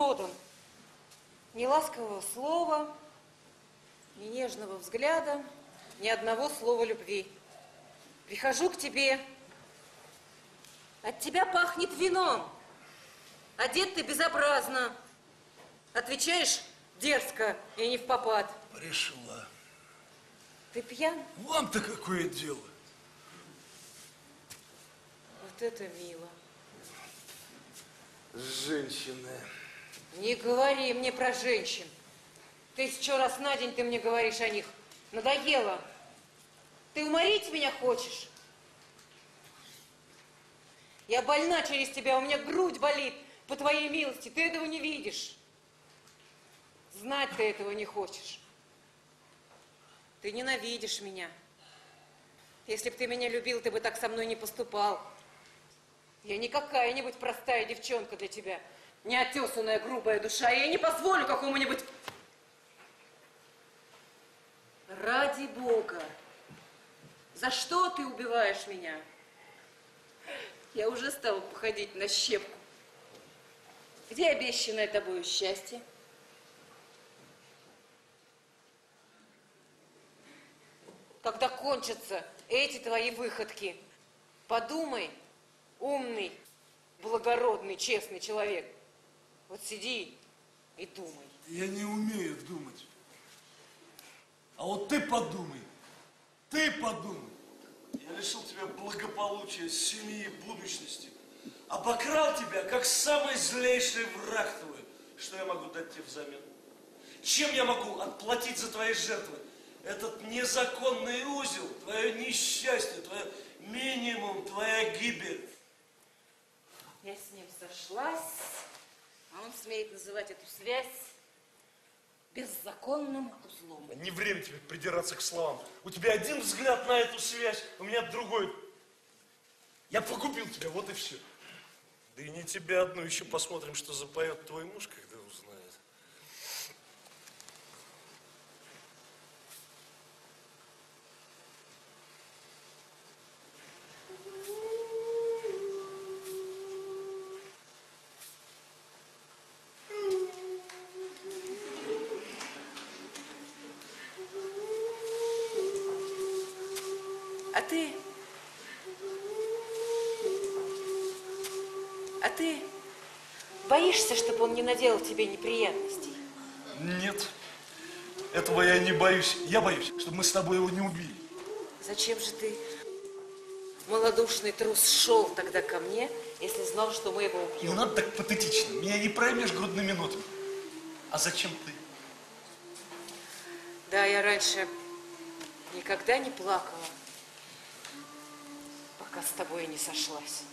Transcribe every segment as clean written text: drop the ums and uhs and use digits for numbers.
Родан. Ни ласкового слова, ни нежного взгляда, ни одного слова любви. Прихожу к тебе, от тебя пахнет вином, одет ты безобразно, отвечаешь дерзко и не впопад. Пришла. Ты пьян? Вам-то какое дело? Вот это мило. Женщины. Не говори мне про женщин. 1000 раз на день ты мне говоришь о них. Надоело. Ты уморить меня хочешь? Я больна через тебя, у меня грудь болит по твоей милости. Ты этого не видишь. Знать ты этого не хочешь. Ты ненавидишь меня. Если бы ты меня любил, ты бы так со мной не поступал. Я не какая-нибудь простая девчонка для тебя. Неотесанная грубая душа. Я не позволю какому-нибудь... Ради Бога. За что ты убиваешь меня? Я уже стала походить на щепку. Где обещанное тобою счастье? Когда кончатся эти твои выходки, подумай, умный, благородный, честный человек. Вот сиди и думай. Я не умею думать. А вот ты подумай. Ты подумай. Я лишил тебя благополучия, семьи, будущности. Обокрал тебя, как самый злейший враг твой. Что я могу дать тебе взамен? Чем я могу отплатить за твои жертвы? Этот незаконный узел, твое несчастье, твое минимум, твоя гибель. Я с ним сошлась, а он смеет называть эту связь беззаконным узлом. Не время тебе придираться к словам. У тебя один взгляд на эту связь, у меня другой. Я погубил тебя, вот и все. Да и не тебя одну, еще посмотрим, что запоет твой муж, когда узнает. А ты боишься, чтобы он не наделал тебе неприятностей? Нет, этого я не боюсь. Я боюсь, чтобы мы с тобой его не убили. Зачем же ты, малодушный трус, шел тогда ко мне, если знал, что мы его убьем? Не надо так патетично. Меня не проймешь грудными нотами. А зачем ты? Да, я раньше никогда не плакала, пока с тобой не сошлась.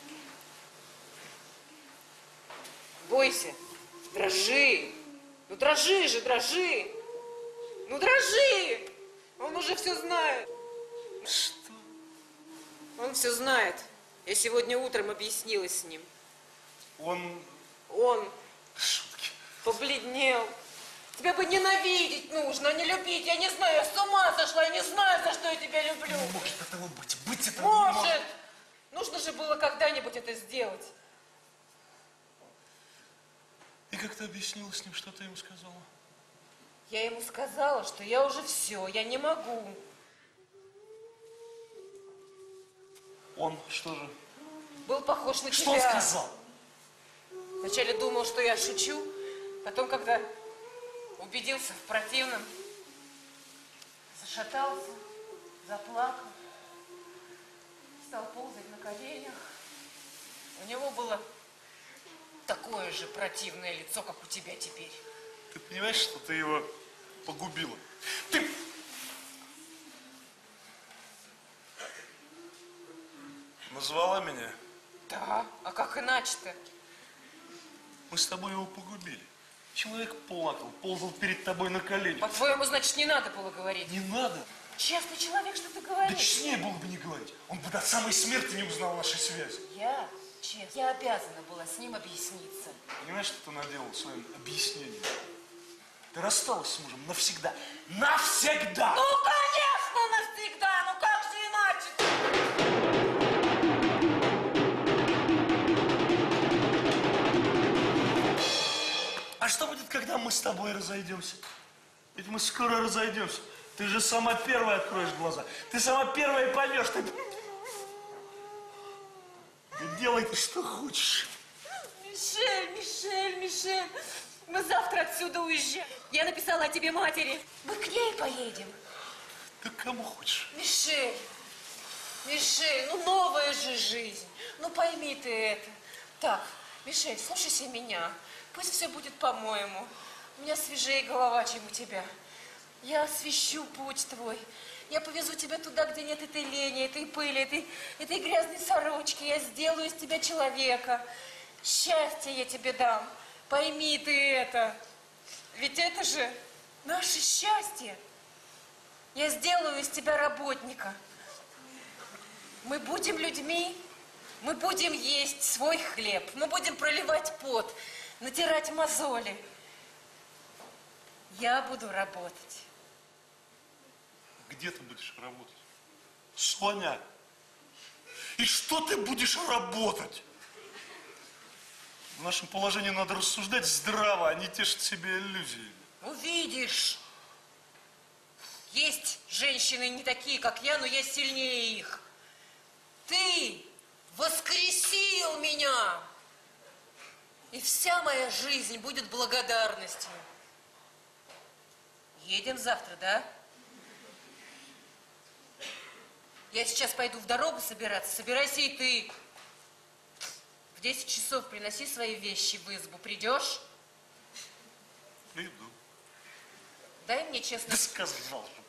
Бойся, дрожи. Ну дрожи же, дрожи. Ну дрожи. Он уже все знает. Что? Он все знает. Я сегодня утром объяснилась с ним. Он... Шутки. Побледнел. Тебя бы ненавидеть нужно, а не любить. Я не знаю, я с ума сошла, я не знаю, за что я тебя люблю. Не может этого быть. Быть этого может. не может. Нужно же было когда-нибудь это сделать. И как ты объяснила с ним, что ты ему сказала? Я ему сказала, что я уже все, я не могу. Он что же? Был похож на тебя. Что он сказал? Вначале думал, что я шучу, потом, когда убедился в противном, зашатался, заплакал, стал ползать на коленях. У него было такое же противное лицо, как у тебя теперь. Ты понимаешь, что ты его погубила? Ты... Назвала меня? Да, а как иначе-то? Мы с тобой его погубили. Человек плакал, ползал перед тобой на коленях. По-твоему, значит, не надо было говорить? Не надо. Честный человек, что ты Да говоришь? честнее было бы не говорить. Он бы до самой смерти не узнал нашей связи. Я, честно, я обязана была с ним объясниться. Понимаешь, что ты наделал своим объяснением? Ты рассталась с мужем навсегда. Навсегда! Ну, конечно, навсегда! Ну, как же иначе? А что будет, когда мы с тобой разойдемся? Ведь мы скоро разойдемся. Ты же сама первая откроешь глаза. Ты сама первая поймешь. Ты делай ты что хочешь. Мишель, Мишель, Мишель, мы завтра отсюда уезжаем. Я написала о тебе матери. Мы к ней поедем. Ты к кому хочешь? Мишель, Мишель, ну новая же жизнь. Ну пойми ты это. Так, Мишель, слушайся меня. Пусть все будет по-моему. У меня свежее голова, чем у тебя. Я освещу путь твой. Я повезу тебя туда, где нет этой лени, этой пыли, этой грязной сорочки. Я сделаю из тебя человека. Счастье я тебе дам. Пойми ты это. Ведь это же наше счастье. Я сделаю из тебя работника. Мы будем людьми. Мы будем есть свой хлеб. Мы будем проливать пот, натирать мозоли. Я буду работать. Где ты будешь работать? Соня, и что ты будешь работать? В нашем положении надо рассуждать здраво, а не тешить себе иллюзии. Увидишь. Есть женщины не такие, как я, но я сильнее их. Ты воскресил меня. И вся моя жизнь будет благодарностью. Едем завтра, да? Я сейчас пойду в дорогу собираться. Собирайся и ты. В 10 часов приноси свои вещи в избу. Придешь? Приду. Дай мне честно... Да сказал же.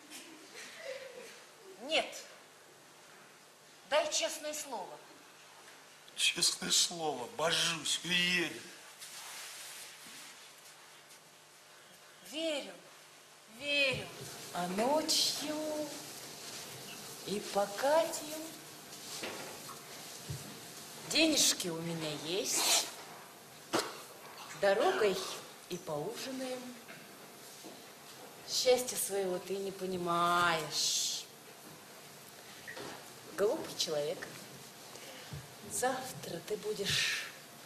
Нет. Дай честное слово. Честное слово, божусь, уедем. Верю, верю. А ночью и покатим. Денежки у меня есть. Дорогой и поужинаем. Счастья своего ты не понимаешь. Глупый человек. Завтра ты будешь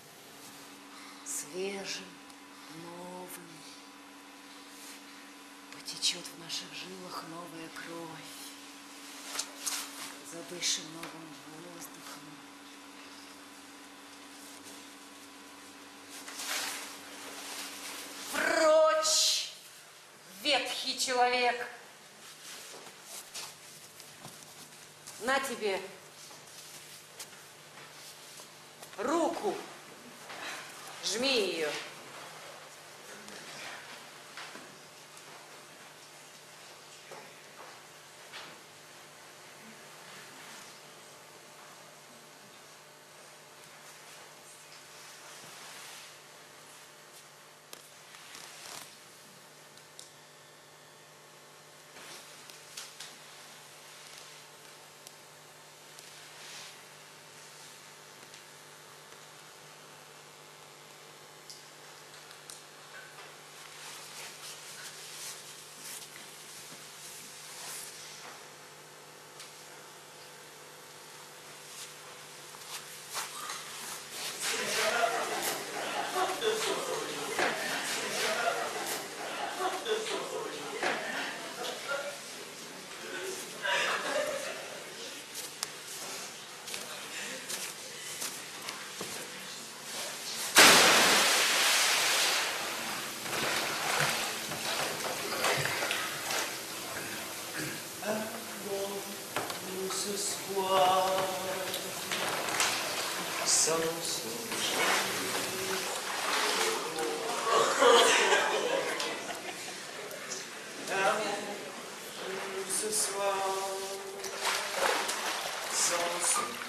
свежим, новым. Потечет в наших жилах новая кровь. Задышим новым воздухом. Прочь, ветхий человек! На тебе руку, жми ее. Ce soir, sans